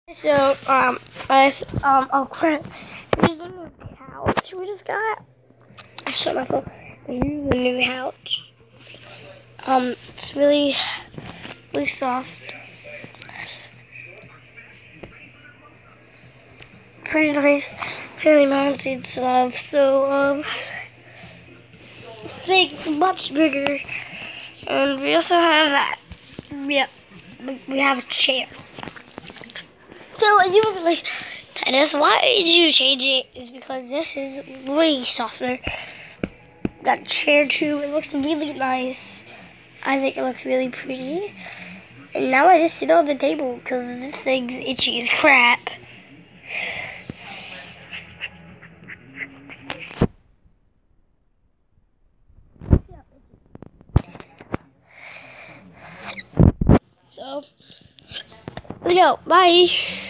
So, oh crap. Here's the new couch we just got. Shut my phone. Here's the new couch. It's really soft. Pretty nice. Pretty mounted stuff. So, thing's much bigger. And we also have that. Yep. We have a chair. So, you would be like, Dennis, why did you change it? It's because this is way softer. Got a chair too. It looks really nice. I think it looks really pretty. And now I just sit on the table because this thing's itchy as crap. So, bye.